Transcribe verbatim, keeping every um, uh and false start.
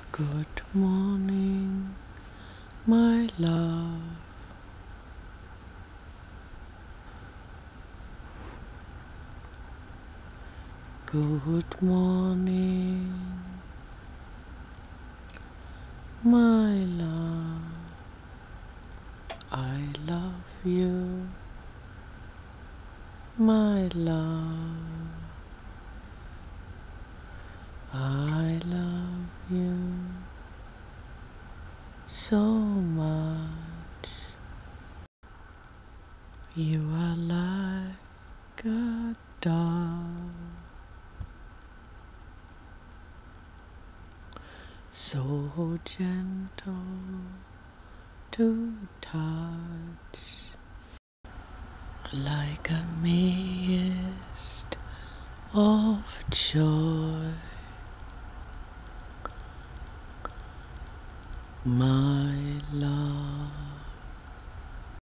Good morning, my love. Good morning, my love. I love you, my love. I love you so much. You are like a dove, so gentle to touch, like a mist of joy. My love,